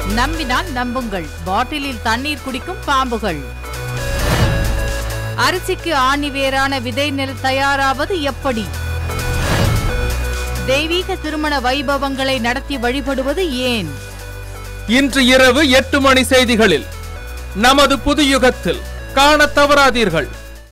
நம்பினால் நம்புங்கள், பாட்டிலில் தண்ணீர் குடிக்கும் பாம்புகள். அரிசிக்கு ஆணிவேரான விதை நெல் தயாராவது எப்படி? தெய்வீக திருமண வைபவங்களை நடத்தி வழிபடுவது ஏன்? இன்று இரவு 8 மணி செய்திகளில் நமது புதுயுகத்தில் காணத் தவறாதீர்கள்.